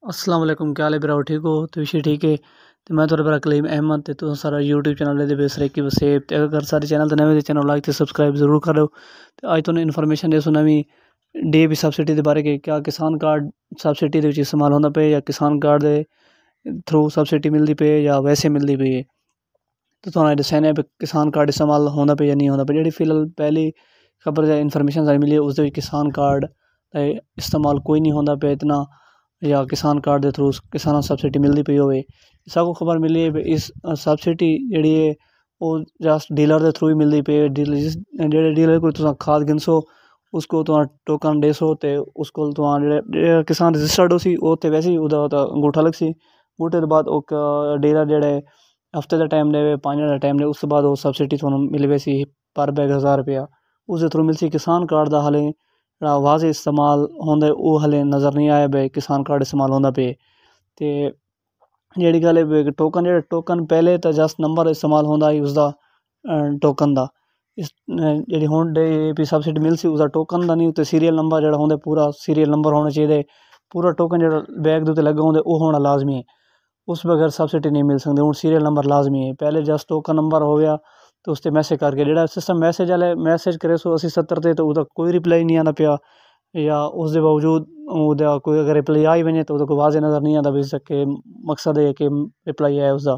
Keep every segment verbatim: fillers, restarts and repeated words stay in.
अस्सलाम वालेकुम, क्या हाल है भराओ? ठीक हो? तो विषय ठीक है। तो मैं थोड़ा भरा कलीम अहमद ते तुस सारा यूट्यूब चैनल दे बेस रखी वसेब ते अगर सारे चैनल तो नवे चैनल लाइक ते सब्सक्राइब जरूर करो। तो आज तुहानू इन्फॉर्मेशन दे नवी डीएपी सब्सिडी के बारे के क्या किसान कार्ड सब्सिडी दे विच इस्तेमाल होंदा पे या किसान कार्ड दे थ्रू सब्सिडी मिलती पे या वैसे मिलती पे। तो तुहानू दसने किसान कार्ड इस्तेमाल होंदा पे या नहीं होंदा पे। जेह्ड़ी फिलहाल पहली खबर या इन्फॉर्मेशन सारी मिली उस किसान कार्ड इस्तेमाल कोई नहीं होंदा पे इतना या किसान कार्ड के थ्रू किसान सब्सिडी मिलती पई होवे। सबको खबर मिली है इस सब्सिडी जी है वो जस्ट डीलर के थ्रू ही मिलती पे। डीलर जेह्ड़े डीलर को तुम खाद गिनसो उसको तुम टोकन देसो तो उसको तुम जे किसान रजिस्टर्ड हो सी वो तो वैसे ही उदा अंगूठा लगसी। अंगूठे के बाद डीलर जेह्ड़े हफ्ते का टाइम देवे पाँच दिन का टाइम दे उस बाद वो सब्सिडी थोड़ा मिल वैसी पर बैग हज़ार रुपया उस थ्रू मिलसी। किसान कार्ड का हाले वाजे इस्तेमाल होंदा वो हले नज़र नहीं आया भाई किसान कार्ड इस्तेमाल होंदा पे। ते जेह्ड़ी गल है टोकन जेह्ड़ा टोकन पहले तो जस्ट नंबर इस्तेमाल होंदा ही उसका टोकन का इस जेह्ड़ी हुण डे भी सब्सिडी मिलसी उसका टोकन का नहीं उत्ते सीरियल नंबर जेह्ड़ा होंदा पूरा सीरियल नंबर होना चाहिए। पूरा टोकन जेह्ड़ा बैग दे उत्ते लग्गा होंदा वो होना लाजमी है। उस बगैर सब्सिडी नहीं मिल सकती। हुण सीरियल नंबर लाजमी है। पहले जस्ट टोकन नंबर हो गया तो उसते मैसेज करके जेह्ड़ा सिस्टम मैसेज वाले मैसेज करे सो अस्सी सत्तर ते तो उसका कोई रिप्लाई नहीं आना पिया या उस दे बावजूद उहदा कोई अगर रिप्लाई आई वने तो उसको वाजे नज़र नहीं आता भी के मकसद है कि रिप्लाई है उसका।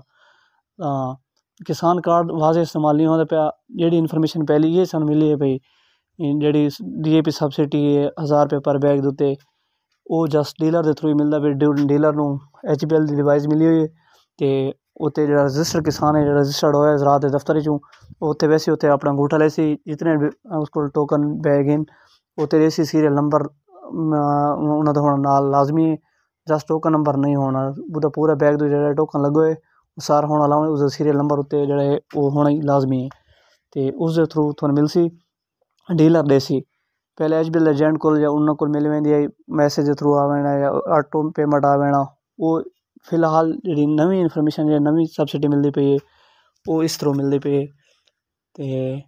किसान कार्ड वाजे इस्तेमाल नहीं होंदा पिया। जेह्ड़ी इन्फॉर्मेशन पहली ये सानू मिली है भाई जेह्ड़ी डीएपी सब्सिडी है हज़ार रुपये पर बैग दे उत्ते वो जस्ट डीलर के थ्रू ही मिलता पे। डीलर नू एच पी एल की डिवाइस मिली हुई है तो उत्ते जेह्ड़ा रजिस्टर्ड किसान है जेह्ड़ा रजिस्टर्ड होया ज़राअत दे दफ्तर चों उत्ते वैसे उत्ते अपना अंगूठा लेसी जितने भी उसको टोकन बैग हैं उत्ते रेसी सीरियल नंबर उन्होंने होना नाल लाजमी है। जस्ट टोकन नंबर नहीं होना वो पूरा बैग जो जो टोकन लगे हुए सारा होना लाने उसका सीरियल नंबर उत्ते जो वो होना ही लाजमी है। तो उस थ्रू थोड़ा मिलसी डीलर देसी पहले एच बी एल एजेंट को या उन्होंने को मिल वेंदी आई मैसेज थ्रू आवेना या ऑटो पेमेंट आवेना। वो फिलहाल जी नवी इन्फॉर्मेशन जी नवी सब्सिडी मिलती पई है वो इस थ्रू मिलती पई है। तो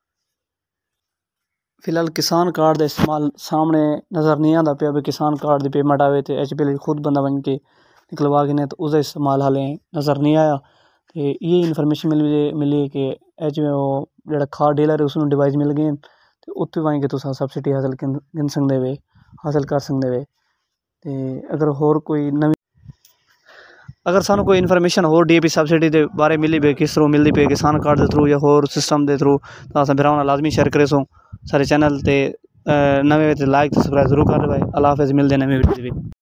फिलहाल किसान कार्ड का इस्तेमाल सामने नज़र नहीं आता पे भी किसान कार्ड की पेमेंट आवे तो एच पी एल खुद बंदा बन के निकलवा के तो उसका इस्तेमाल हाले नज़र नहीं आया। तो ये इन्फॉर्मेशन मिली मिली कि एच जो खाद डीलर है उसमें डिवाइस मिल गई तो उत्थे वहीं के तुस सब्सिडी हासिल गिन सकते वे हासिल कर सकते वे। तो अगर होर कोई नवी अगर सानू कोई इन्फॉर्मेशन हो डी ए पी सब्सिडी के बारे मिली पे किस थ्रू मिलती पे किसान कार्ड के थ्रू या होर सिस्टम के थ्रू तो अस भरावां लाजमी शेयर करे सो सारे चैनल ते नवे लाइक ते सब्सक्राइब जरूर कर भाई। अल्लाह हाफिज़ मिलते नवे वीडियो।